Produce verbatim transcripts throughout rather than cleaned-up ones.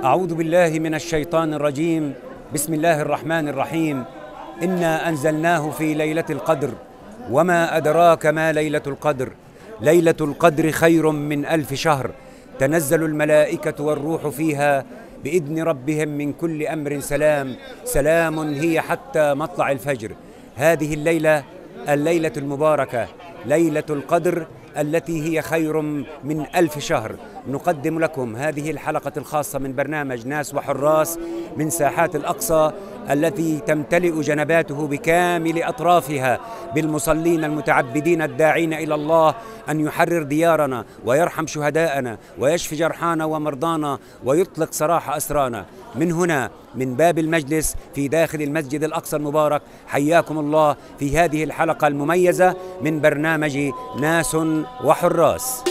أعوذ بالله من الشيطان الرجيم. بسم الله الرحمن الرحيم. إنا أنزلناه في ليلة القدر وما أدراك ما ليلة القدر. ليلة القدر خير من ألف شهر، تنزل الملائكة والروح فيها بإذن ربهم من كل أمر سلام سلام هي حتى مطلع الفجر. هذه الليلة الليلة المباركة ليلة القدر التي هي خير من ألف شهر. نقدم لكم هذه الحلقة الخاصة من برنامج ناس وحراس من ساحات الأقصى التي تمتلئ جنباته بكامل أطرافها بالمصلين المتعبدين الداعين إلى الله أن يحرر ديارنا ويرحم شهداءنا ويشفي جرحانا ومرضانا ويطلق سراح أسرانا. من هنا من باب المجلس في داخل المسجد الأقصى المبارك حياكم الله في هذه الحلقة المميزة من برنامج ناس وحراس.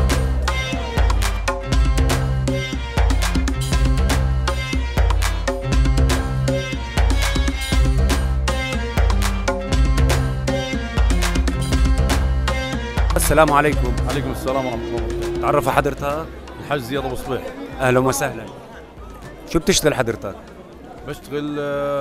السلام عليكم. عليكم السلام ورحمة الله وبركاته. تعرف حضرتك؟ الحاج زياد أبو صبيح. أهلا وسهلا. شو بتشتغل حضرتك؟ بشتغل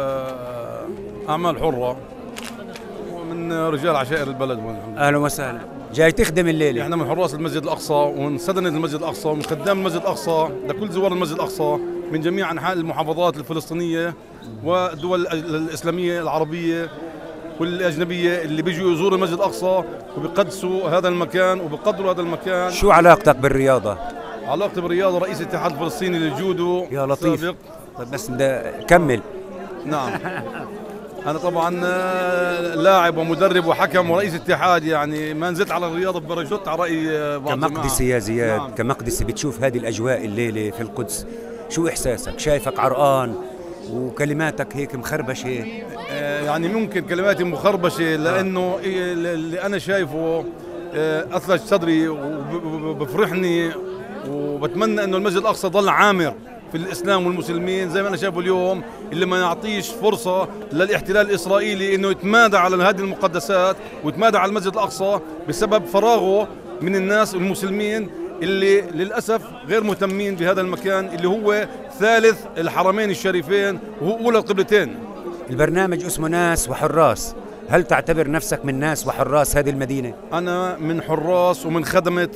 أعمال حرة ومن رجال عشائر البلد. أهلا وسهلا. جاي تخدم الليلة؟ احنا من حراس المسجد الأقصى ومن سدنة المسجد الأقصى ومن خدام المسجد الأقصى لكل زوار المسجد الأقصى من جميع أنحاء المحافظات الفلسطينية والدول الإسلامية العربية والأجنبية اللي بيجوا يزوروا المسجد الأقصى وبيقدسوا هذا المكان وبيقدروا هذا المكان. شو علاقتك بالرياضة؟ علاقتي بالرياضة رئيس الاتحاد الفلسطيني للجودو. يا لطيف. سابق. طيب بس كمل. نعم. أنا طبعا لاعب ومدرب وحكم ورئيس اتحاد، يعني ما نزلت على الرياضة ببرجوت على رأي بعض. كمقدسي يا زياد، نعم. كمقدسي بتشوف هذه الأجواء الليلة في القدس، شو إحساسك؟ شايفك عرقان وكلماتك هيك مخربشة. يعني ممكن كلماتي مخربشة لأنه اللي أنا شايفه أثلج صدري وبفرحني وبتمنى أنه المسجد الأقصى ضل عامر في الإسلام والمسلمين زي ما أنا شايفه اليوم، اللي ما يعطيش فرصة للاحتلال الإسرائيلي أنه يتمادى على هذه المقدسات ويتمادى على المسجد الأقصى بسبب فراغه من الناس المسلمين اللي للأسف غير مهتمين بهذا المكان اللي هو ثالث الحرمين الشريفين وهو أولى القبلتين. البرنامج اسمه ناس وحراس، هل تعتبر نفسك من ناس وحراس هذه المدينة؟ أنا من حراس ومن خدمة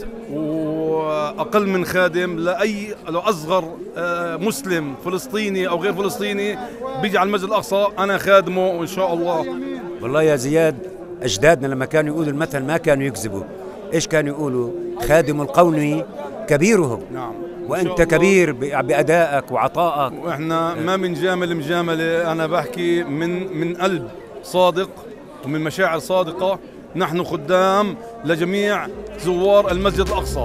وأقل من خادم لأي لو أصغر مسلم فلسطيني أو غير فلسطيني بيجي على المسجد الأقصى أنا خادمه إن شاء الله. والله يا زياد أجدادنا لما كانوا يقولوا المثل ما كانوا يكذبوا. إيش كانوا يقولوا؟ خادم القوم كبيرهم. نعم. وأنت كبير بأدائك وعطائك. وإحنا ما من جامل مجاملة، أنا بحكي من من قلب صادق ومن مشاعر صادقة. نحن خدام لجميع زوار المسجد الأقصى.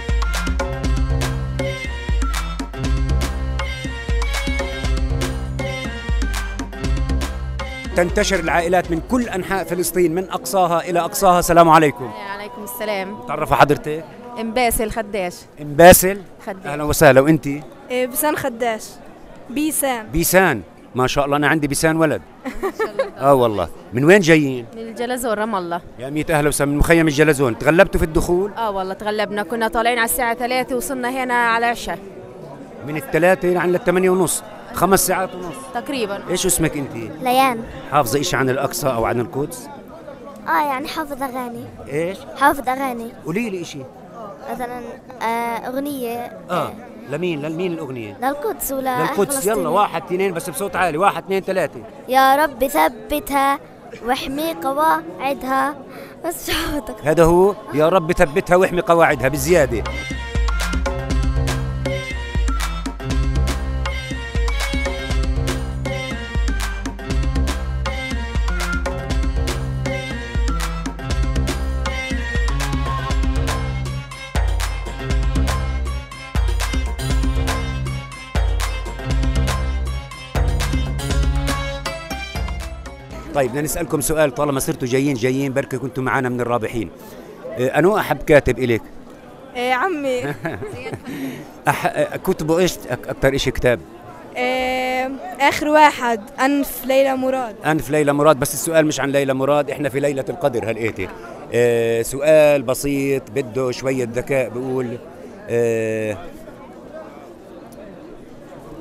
تنتشر العائلات من كل أنحاء فلسطين من أقصاها إلى أقصاها. السلام عليكم. وعليكم السلام. تعرف حضرتك؟ امباسل خداش. امباسل خداش. أهلا وسهلا. وأنتي؟ إيه بيسان خداش. بيسان. بيسان، ما شاء الله. أنا عندي بيسان ولد. آه والله. من وين جايين؟ من الجلزون رام الله. يا ميت أهلا وسهلا. من مخيم الجلزون. تغلبتوا في الدخول؟ اه والله تغلبنا، كنا طالعين على الساعة ثلاثة وصلنا هنا على عشاء. من الثلاثة يعني للثمانية ونص، خمس ساعات ونص تقريبا. إيش اسمك أنت؟ ليان. حافظة إشي عن الأقصى أو عن القدس؟ اه يعني حافظ اغاني. إيش؟ حافظ اغاني. قولي لي إشي. مثلا آه اغنية آه لمين لمين الأغنية؟ للقدس ولا للقدس. يلا واحد اثنين بس بصوت عالي. واحد اثنين ثلاثة. يا رب ثبتها واحمي قواعدها. بس شو حافظك؟ هذا هو. يا رب ثبتها واحمي قواعدها بزيادة. طيب بدنا نسألكم سؤال، طالما صرتوا جايين جايين بركي كنتوا معنا من الرابحين. أنو أحب كاتب إليك؟ إيه عمي. أح... كتبوا إيش أكثر إشي كتاب؟ إيه آخر واحد أنف ليلى مراد. أنف ليلى مراد. بس السؤال مش عن ليلى مراد، إحنا في ليلة القدر هلقيتي. آه سؤال بسيط بده شوية ذكاء. بقول آه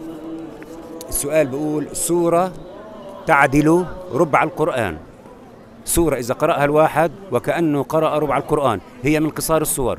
السؤال بيقول سورة تعدل ربع القرآن، سورة إذا قرأها الواحد وكأنه قرأ ربع القرآن، هي من قصار السور.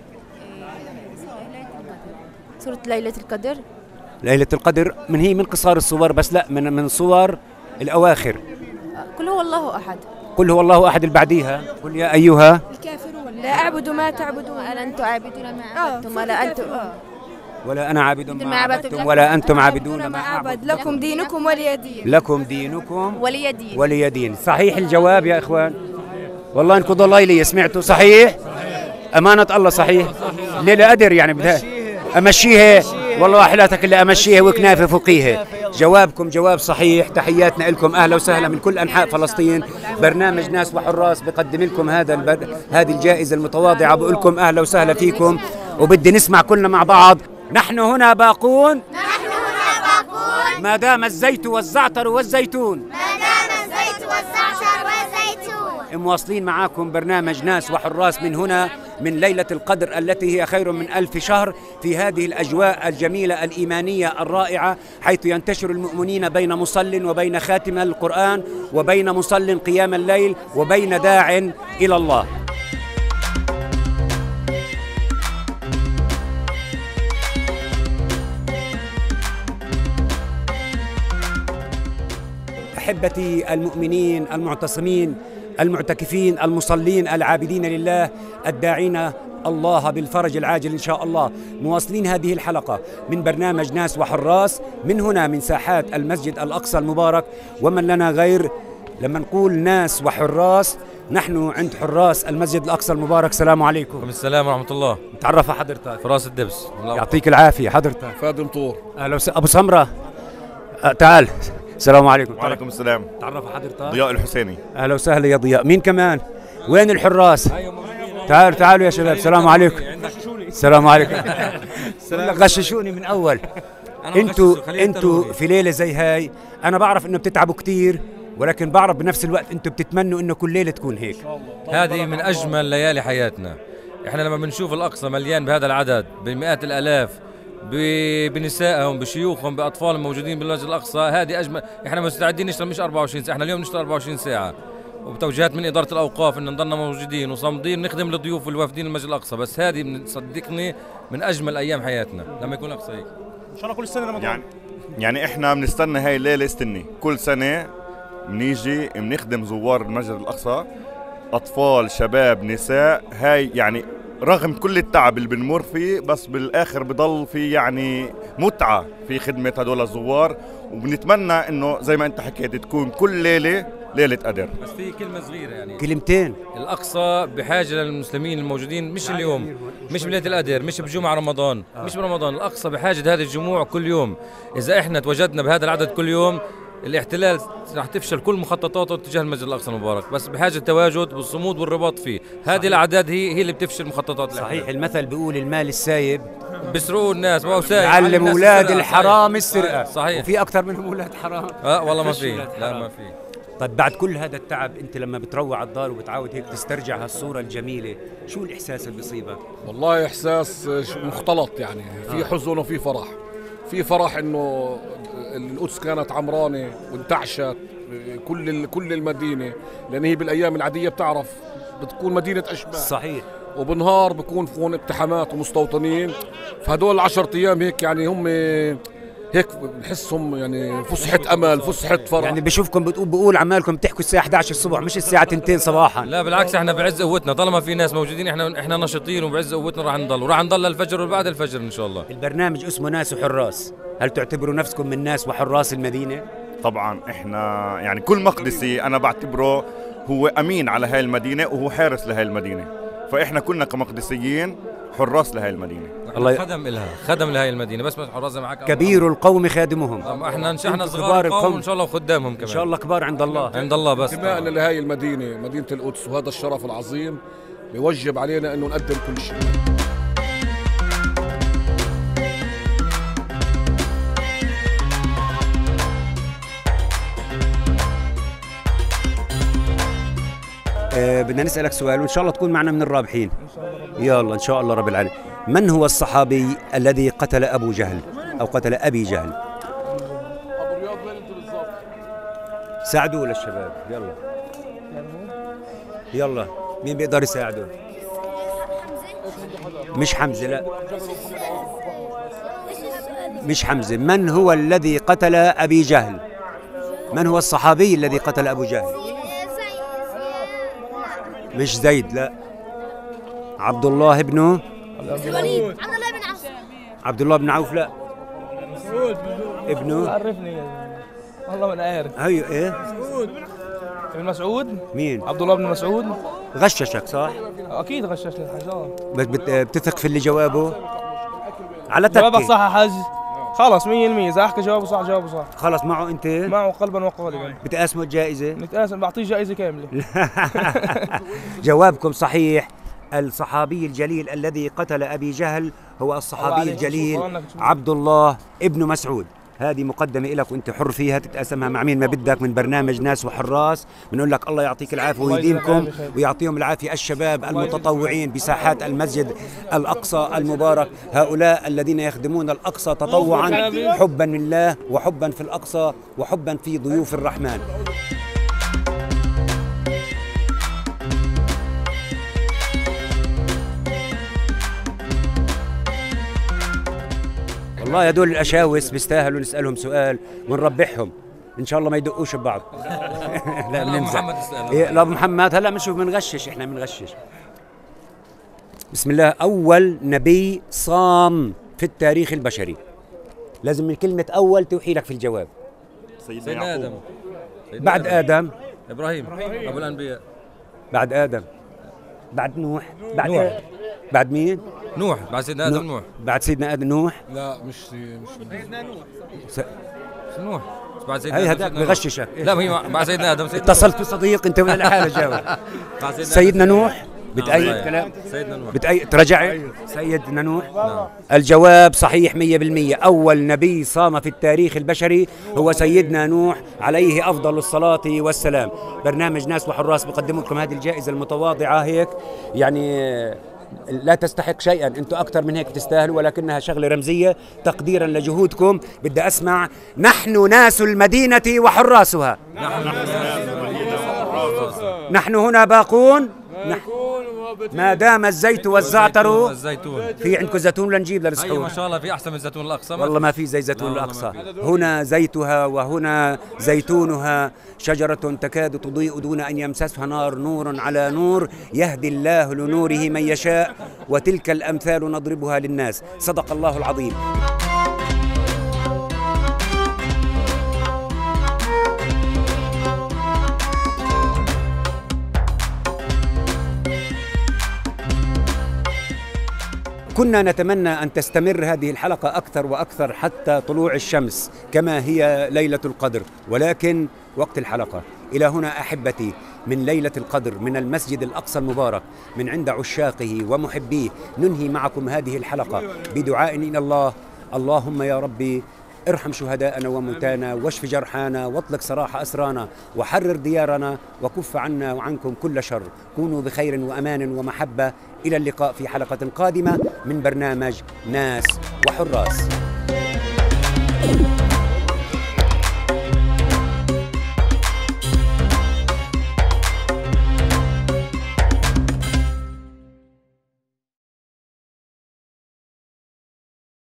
سورة ليلة القدر. ليلة القدر من هي من قصار السور، بس لا من من صور الأواخر. قل هو الله أحد. قل هو الله أحد اللي بعديها قل يا أيها الكافرون لا أعبد ما تعبدون ولا أنتم عابدون ما عبدتم ولا أنتم ولا أنا عابد ما عبدتم ولا أنتم عابدون ما أعبد لكم دينكم ولي دين. لكم دينكم ولي دين. ولي دين. صحيح الجواب يا إخوان؟ والله إنكم ضلايلية سمعتوا صحيح؟ أمانة الله صحيح؟ ليه لا أدر يعني بدها أمشيها، والله أحلاتك اللي أمشيها وكنافة فوقيها. جوابكم جواب صحيح، تحياتنا لكم، أهلا وسهلا من كل أنحاء فلسطين. برنامج ناس وحراس بقدم لكم هذا البر... هذه الجائزة المتواضعة، بقول لكم أهلا وسهلا فيكم، وبدي نسمع كلنا مع بعض. نحن هنا باقون، نحن هنا باقون، ما دام الزيت والزعتر والزيتون، ما دام الزيت والزعتر والزيتون. مواصلين معاكم برنامج ناس وحراس من هنا من ليلة القدر التي هي خير من ألف شهر، في هذه الأجواء الجميلة الإيمانية الرائعة، حيث ينتشر المؤمنين بين مصل وبين خاتم القرآن وبين مصل قيام الليل وبين داع إلى الله. أحبتي المؤمنين المعتصمين المعتكفين المصلين العابدين لله الداعين الله بالفرج العاجل إن شاء الله، مواصلين هذه الحلقة من برنامج ناس وحراس من هنا من ساحات المسجد الأقصى المبارك. ومن لنا غير لما نقول ناس وحراس، نحن عند حراس المسجد الأقصى المبارك. السلام عليكم. السلام ورحمة الله. تعرف حضرتك؟ فراس الدبس. يعطيك العافية. حضرتك؟ فادم طور. أهلا وسهلا. أبو سمرة أه تعال. السلام عليكم. وعليكم السلام. تعرف حضرتك؟ ضياء الحسيني. اهلا وسهلا يا ضياء. مين كمان؟ وين الحراس؟ تعالوا تعالوا يا شباب. السلام عليكم. السلام عليكم. غششوني من اول. انتوا انتوا في ليله زي هاي انا بعرف انه بتتعبوا كثير، ولكن بعرف بنفس الوقت انتوا بتتمنوا انه كل ليله تكون هيك. هذه من اجمل ليالي حياتنا. احنا لما بنشوف الاقصى مليان بهذا العدد بمئات الالاف بنسائهم بشيوخهم باطفالهم موجودين بالمسجد الاقصى، هذه اجمل. احنا مستعدين نشتغل مش أربعة وعشرين ساعه، احنا اليوم نشتغل أربعة وعشرين ساعه، وبتوجيهات من اداره الاوقاف ان نضلنا موجودين وصامدين نخدم الضيوف والوافدين المسجد الاقصى. بس هذه صدقني من اجمل ايام حياتنا لما يكون الاقصى هيك. ان شاء الله كل سنه رمضان. يعني يعني احنا بنستنى هاي الليله استني، كل سنه بنيجي بنخدم زوار المسجد الاقصى، اطفال شباب نساء. هاي يعني رغم كل التعب اللي بنمر فيه، بس بالاخر بضل في يعني متعه في خدمه هدول الزوار، وبنتمنى انه زي ما انت حكيت تكون كل ليله ليله قدر. بس في كلمه صغيره يعني كلمتين. الاقصى بحاجه للمسلمين الموجودين، مش اليوم، مش بليله القدر، مش بجمعه رمضان، مش برمضان. الاقصى بحاجه لهذه الجموع كل يوم. اذا احنا تواجدنا بهذا العدد كل يوم، الاحتلال راح تفشل كل مخططاته تجاه المسجد الاقصى المبارك. بس بحاجه التواجد والصمود والرباط فيه. هذه الاعداد هي هي اللي بتفشل مخططات الاحتلال. صحيح. المثل بيقول المال السايب بيسرقوا الناس، ما هو سايب علم اولاد الحرام السرقه. صحيح. وفي اكثر منهم اولاد حرام. اه والله ما في، لا ما في. طيب بعد كل هذا التعب انت لما بتروع على الدار وبتعاود هيك تسترجع هالصوره الجميله، شو الاحساس اللي بيصيبك؟ والله احساس مختلط، يعني في آه. حزن وفي فرح. في فرح انه القدس كانت عمرانه وانتعشت كل كل المدينه، لان هي بالايام العاديه بتعرف بتكون مدينه اشباح. صحيح. وبنهار بكون فيهم اقتحامات ومستوطنين. فهدول العشرة ايام هيك يعني هم هيك بنحسهم يعني فسحه امل، فسحه فرح. يعني بشوفكم بتقول بقول عمالكم بتحكوا الساعه إحدى عشر الصبح مش الساعه اثنين صباحا. لا بالعكس، احنا بعز قوتنا طالما في ناس موجودين، احنا احنا نشيطين وبعز قوتنا راح نضل وراح نضل للفجر وبعد الفجر ان شاء الله. البرنامج اسمه ناس وحراس، هل تعتبروا نفسكم من ناس وحراس المدينه؟ طبعا احنا يعني كل مقدسي انا بعتبره هو امين على هاي المدينه وهو حارس لهاي المدينه، فاحنا كلنا كمقدسيين حراس لهاي المدينه. الله خدم لها، خدم لهي المدينه، بس مش حراس معك. كبير القوم خادمهم. احنا نحن صغار القوم وان شاء الله خدامهم كمان. ان شاء الله كبار عند الله. عند الله. بس انتمائنا لهي المدينه، مدينه القدس، وهذا الشرف العظيم بيوجب علينا انه نقدم كل شيء. آه بدنا نسألك سؤال وإن شاء الله تكون معنا من الرابحين. يلا إن شاء الله رب العالمين. من هو الصحابي الذي قتل أبو جهل أو قتل أبي جهل؟ ساعدوه للشباب يلا يلا. مين بيقدر يساعده؟ مش حمزة، لا مش حمزة. من هو الذي قتل أبي جهل؟ من هو الصحابي الذي قتل أبو جهل؟ مش زيد، لا. عبد الله بن الوليد. عبد الله بن عوف. عبد الله بن عوف، لا. ابنه عرفني والله ما عارف. هي ايه؟ ابن مسعود. مين؟ عبد الله بن مسعود. غششك صح؟ اكيد غششني الحجار. بس بت- بتثق في اللي جوابه؟ على جوابك تكي. صح يا حاج. خلص مية بالمية اذا احكي جوابه صح جوابه صح. خلص معه انت؟ معه قلبا وقالبا. بتقاسموا الجائزة؟ نتقاسم، بعطيه جائزة كاملة. جوابكم صحيح. الصحابي الجليل الذي قتل أبي جهل هو الصحابي الجليل عبد الله ابن مسعود. هذه مقدمة لك وانت حر فيها تتقاسمها مع مين ما بدك من برنامج ناس وحراس. بنقول لك الله يعطيك العافية ويديمكم ويعطيهم العافية الشباب المتطوعين بساحات المسجد الأقصى المبارك، هؤلاء الذين يخدمون الأقصى تطوعا حبا لله وحبا في الأقصى وحبا في ضيوف الرحمن. والله هدول الاشاوس بيستاهلوا نسالهم سؤال ونربحهم ان شاء الله ما يدقوش ببعض. لا بنمزح. إيه لا ابو محمد هلا بنشوف بنغشش، احنا بنغشش. بسم الله. اول نبي صام في التاريخ البشري. لازم من كلمه اول توحي لك في الجواب. سيدنا ادم. بعد ادم ابراهيم ابو الانبياء. بعد ادم بعد نوح بعد نوح. إيه؟ بعد مين؟ نوح. بعد سيدنا ادم نوح. بعد سيدنا ادم نوح. لا مش مش سيدنا نوح. س... نوح. بعد سيدنا هي ادم. هذاك بغششك. لا ما هي بعد سيدنا ادم. سيدنا اتصلت بصديق انت ولا لحالك جاوب. بعد سيدنا سيدنا نوح. بتأيد نعم. كلام سيدنا نوح. بتأيد ترجع سيدنا نوح. نعم. الجواب صحيح مية بالمية. أول نبي صام في التاريخ البشري هو سيدنا نوح عليه أفضل الصلاة والسلام. برنامج ناس وحراس بقدم لكم هذه الجائزة المتواضعة هيك، يعني لا تستحق شيئا، انتم أكثر من هيك تستاهلوا، ولكنها شغلة رمزية تقديرا لجهودكم. بدي أسمع نحن ناس المدينة وحراسها. نحن هنا باقون ما دام الزيت والزعتر. الزيتون. في عندكم زيتون لنجيب ايوه للسحور؟ ما شاء الله في احسن من زيتون الاقصى. والله ما في زي زيتون الأقصى. هنا زيتها وهنا زيتونها، شجرة تكاد تضيء دون أن يمسسها نار، نور على نور، يهدي الله لنوره من يشاء، وتلك الأمثال نضربها للناس. صدق الله العظيم. كنا نتمنى أن تستمر هذه الحلقة أكثر وأكثر حتى طلوع الشمس كما هي ليلة القدر، ولكن وقت الحلقة. إلى هنا أحبتي من ليلة القدر من المسجد الأقصى المبارك، من عند عشاقه ومحبيه، ننهي معكم هذه الحلقة بدعاء إلى الله. اللهم يا ربي ارحم شهداءنا وموتانا، واشف جرحانا، واطلق سراح أسرانا، وحرر ديارنا، وكف عنا وعنكم كل شر. كونوا بخير وأمان ومحبة. إلى اللقاء في حلقة قادمة من برنامج ناس وحراس.